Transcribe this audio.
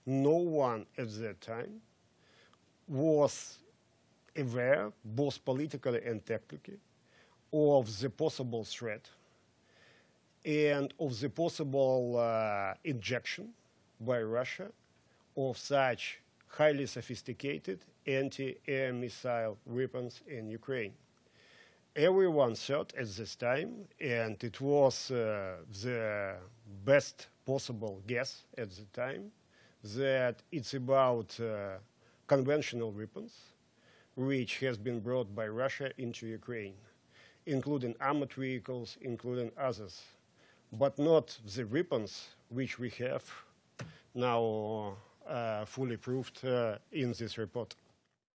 no one at that time was aware, both politically and tactically, of the possible threat and of the possible injection by Russia of such highly sophisticated anti-air missile weapons in Ukraine. Everyone thought at this time, and it was the best possible guess at the time, that it's about conventional weapons which has been brought by Russia into Ukraine, including armored vehicles, including others, but not the weapons which we have now fully proved in this report.